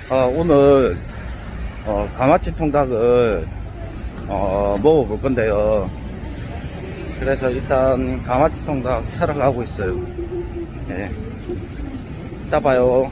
오늘 가마치 통닭을 먹어볼 건데요. 그래서 일단 가마치 통닭 사러 가고 있어요. 네. 이따 봐요.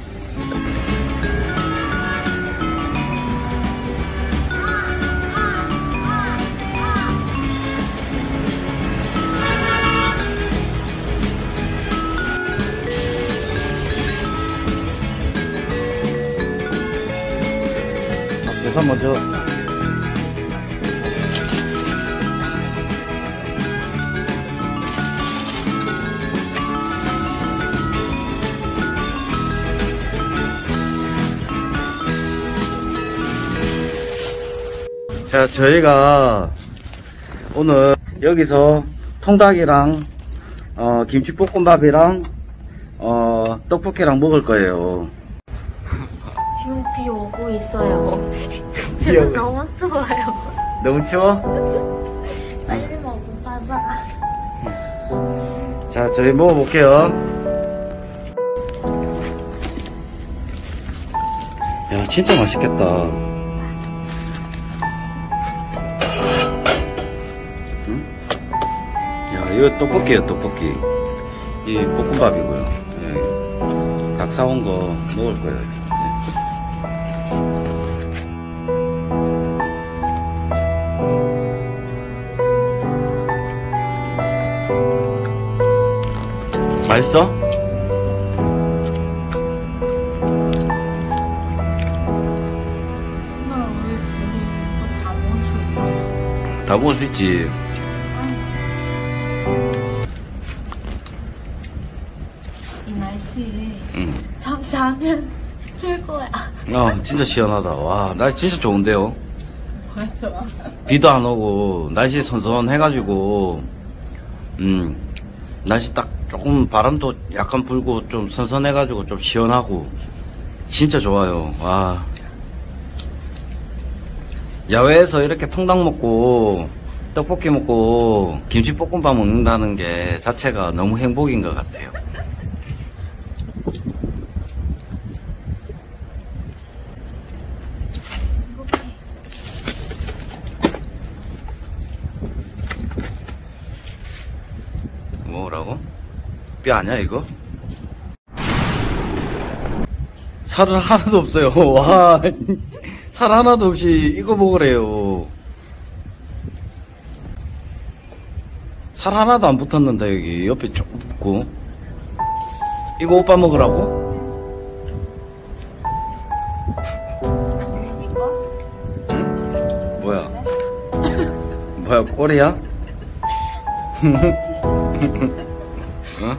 계산 먼저. 자, 저희가 오늘 여기서 통닭이랑 김치볶음밥이랑 떡볶이랑 먹을 거예요. 지금 비 오고 있어요. 비 지금 오고 너무 추워요. 너무 추워? 빨리 먹어봐서. 자, 저희 먹어볼게요. 야, 진짜 맛있겠다. 응? 야, 이거 떡볶이에요, 떡볶이. 이 볶음밥이고요. 예. 닭 사온 거 먹을 거예요. 예. 맛있어? 다 먹을 수 있지. 이 날씨에 응. 잠 자면 최고야. 진짜 시원하다. 와, 날씨 진짜 좋은데요. 맞아. 비도 안 오고 날씨 선선해가지고 날씨 딱 조금 바람도 약간 불고 좀 선선해가지고 좀 시원하고 진짜 좋아요. 와, 야외에서 이렇게 통닭 먹고 떡볶이 먹고 김치볶음밥 먹는다는 게 자체가 너무 행복인 것 같아요. 뭐라고? 뼈 아니야 이거? 살은 하나도 없어요. 와, 살 하나도 없이 이거 먹으래요. 살 하나도 안 붙었는데 여기 옆에 조금 붙고. 이거 오빠 먹으라고? 응? 뭐야? 뭐야, 꼬리야? 어?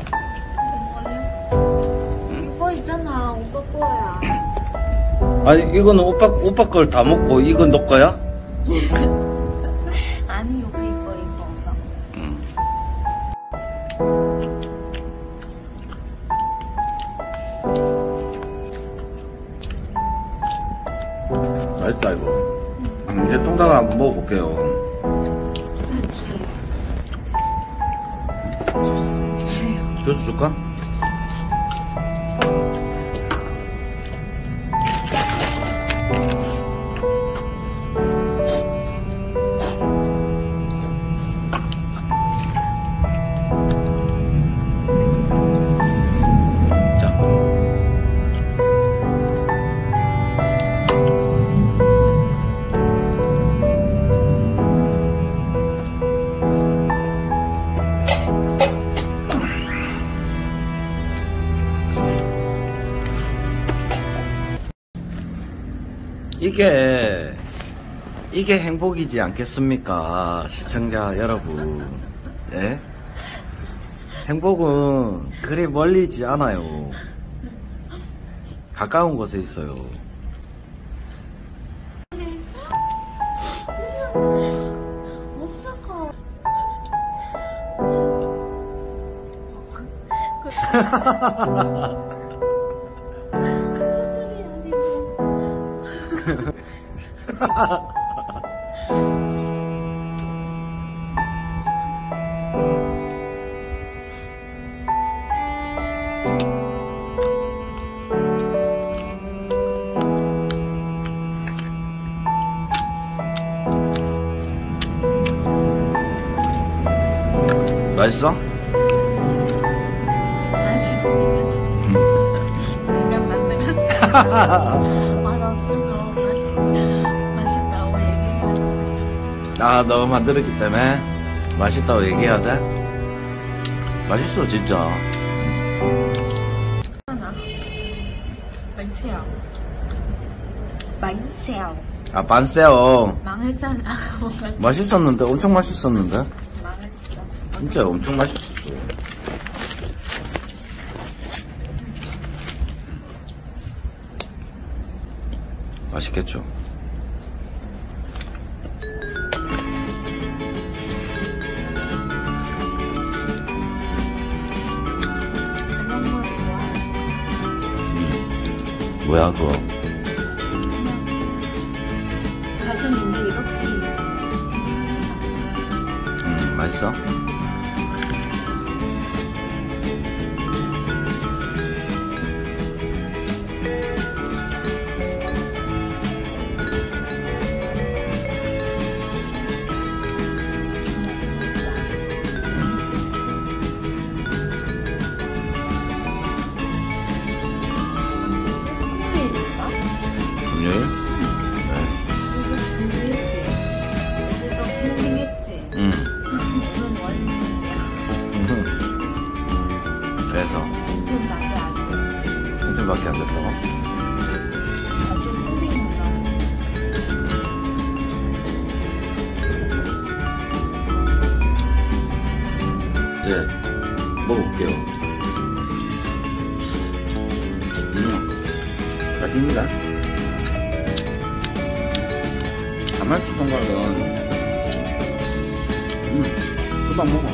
이거 있잖아, 오빠 거야. 아니, 이거는 오빠 걸 다 먹고 이건 너 거야? 아니, 여기 이거. 맛있다 이거. 이제 통닭을 한번 먹어볼게요. 주스 줄까? 자. 이게 행복이지 않겠습니까? 시청자 여러분. 예? 행복은 그리 멀리 있지 않아요. 가까운 곳에 있어요. 맛있어? 맛있지. 내가 만들었어. 맛없어서 맛있다고 얘기해야 돼. 아, 너가 만들었기 때문에 맛있다고 얘기해야 돼? 맛있어, 진짜. 하나. 반세요. 반세요. 아, 반세요. 망했잖아. 뭔가 맛있었는데, 엄청 맛있었는데? 망했어. 진짜 엄청 맛있었어. 맛있겠죠? 이런 걸 좋아해. 뭐야, 그거? 가슴인데 이렇게 맛있어? 토요일인가? 금요일? 네. 공부했지. 어제도 캠핑했지. 응. 오늘 월요일이야. 그래서, 캠핑밖에 안 돼. 엄청밖에 안 됐다고? 아주 캠핑인가? 이제, 먹어볼게요. 맛있습니다. 가만히 동갈은, 금방 먹어.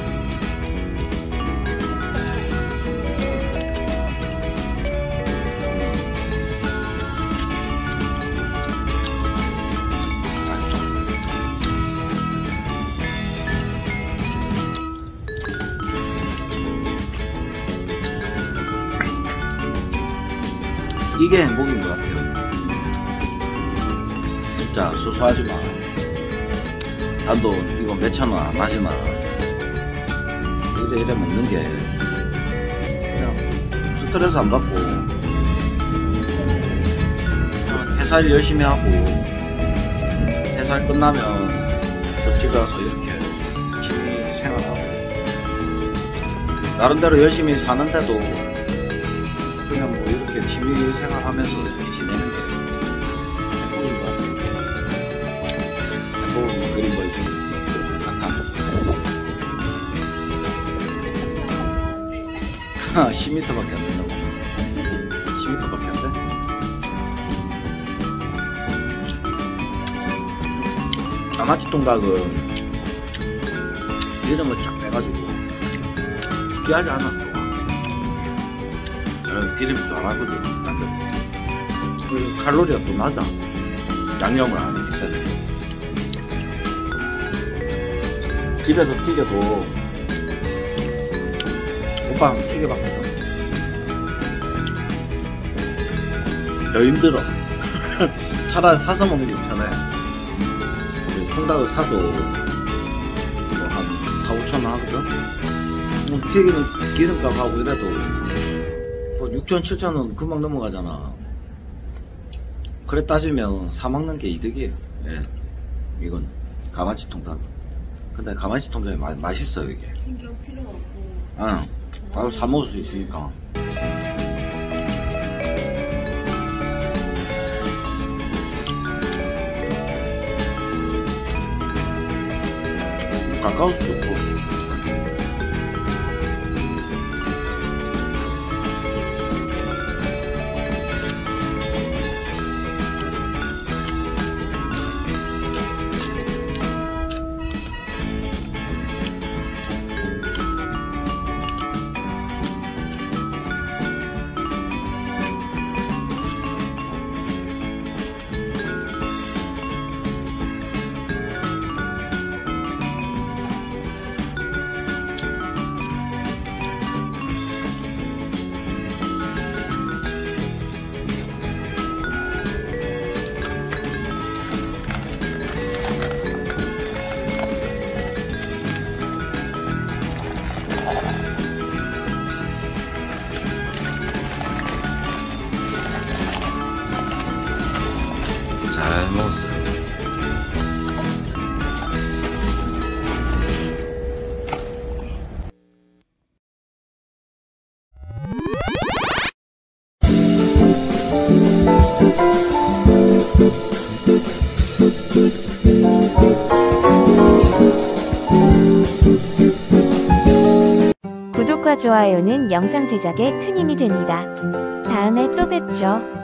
이게 행복인 것 같아요. 진짜 소소하지만 단돈 이거 몇천 원 안 하지만 이래 먹는 게 그냥 스트레스 안 받고 회사 일 열심히 하고 회사 일 끝나면 또 집에 와서 이렇게 취미 생활하고 나름대로 열심히 사는데도 그냥 뭐 이렇게 취미 생활하면서 이렇게 지내는 게 행복인 것 같아요. 행복은 그림 그리기 같아. 10m밖에 안 된다고. 10m밖에 안 돼? 아마치 통닭은 이름을 쫙 빼가지고 느끼하지 않아. 기름도 안 하거든. 그리고 칼로리가 또 낮아. 양념을 안 했기 때문에. 집에서 튀겨도 오빠 한번 튀겨봤거든. 더 힘들어. 차라리 사서 먹는 게 편해. 통닭을 사도 뭐 한 4, 5천 원 하거든. 튀기는 기름값하고 이래도 6천, 7천 원 금방 넘어가잖아. 그래 따지면 사 먹는 게 이득이에요. 예. 이건 가마치 통닭. 근데 가마치 통닭이 맛있어요, 이게. 신경 필요가 없고. 응. 바로 사 먹을 수 있으니까. 가까워서 좋고. 좋아요는 영상 제작에 큰 힘이 됩니다. 다음에 또 뵙죠.